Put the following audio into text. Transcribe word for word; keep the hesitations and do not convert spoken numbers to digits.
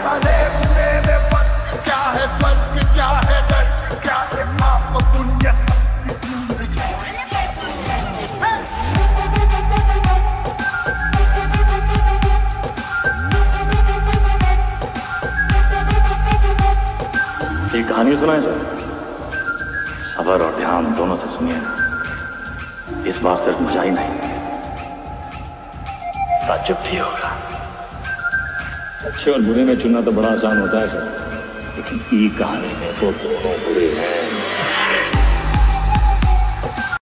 भले बुरे में फर्क क्या है, स्वर्ग क्या है, नर्क क्या है, पाप पुण्य सबकी जिंदगी। एक कहानी सुनाए सर? सबर और ध्यान दोनों से सुनिए। इस बार सिर्फ मजा ही नहीं, ताज्जुब भी होगा। अच्छे और बुरे में चुनना तो बड़ा आसान होता है सर, लेकिन ई कहानी में तो दोनों बुरे हैं।